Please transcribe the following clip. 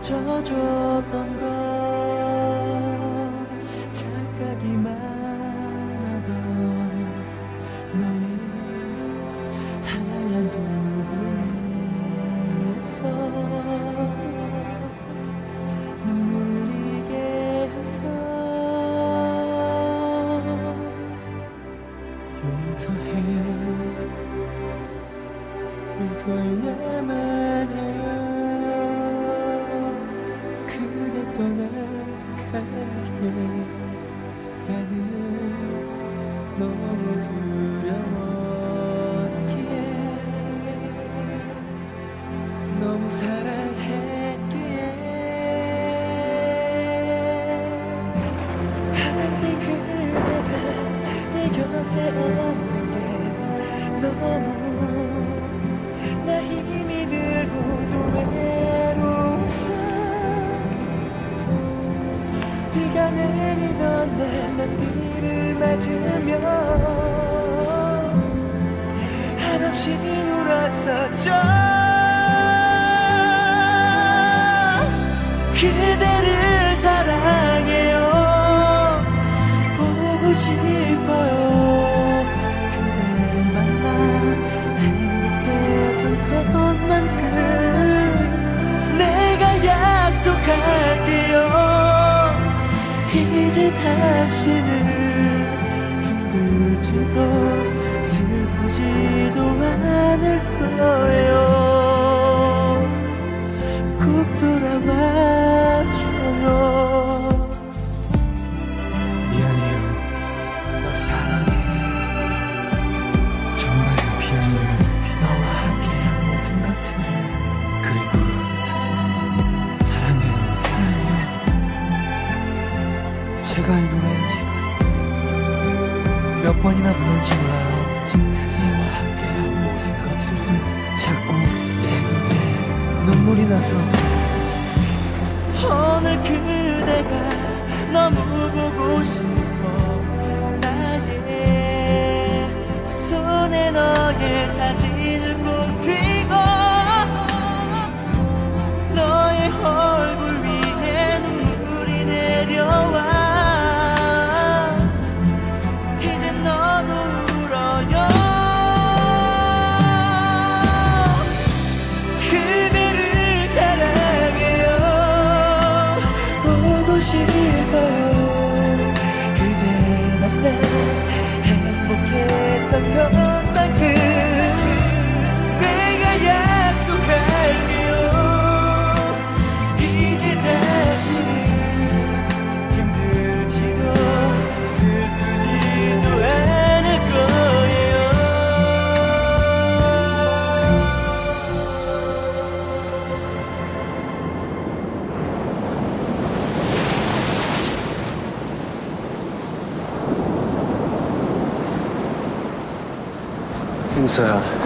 멈춰줬던 건 착각이만 하던 너의 하얀 두부 위에서 눈물 흘리게 한 건 용서해야만 해요. 그대 떠나가는 게 나는 너무 두려웠기에 너무 사랑했기에 한데 그대가 내 곁에 없는 게 너무 나 힘이 들고 또 외로웠어. 비가 내리던 날 난 비를 맞으며 한없이 울었었죠. 그대를 사랑해요. 보고 싶어요. 그대 만나 행복했던 것만큼 내가 약속할게요. 이제 다시는 힘들지도 슬프지도 않을 거예요. 꼭 돌아와줘요. 미안해요. 널 사랑해. 정말 미안해요. 너와 함께한 모든 것들을 그리고 사랑해요. 제가 이 노래 몇 번이나 부른지 몰라요. 그대와 함께한 모든 것들을 자꾸 제 눈에 눈물이 나서 오늘 그대가 너무 보고 싶어. 나의 손에 너의 사진을 꼭 쥐고 너의 얼굴 위에 눈물이 내려와. 이제 너도 울어요. 그대를 사랑해요. 보고 싶어요. 그댈 만나 행복했던 것만큼 내가 약속할게요. 이제 다시는 힘들지도 슬프지도 않을 거예요. 인서야.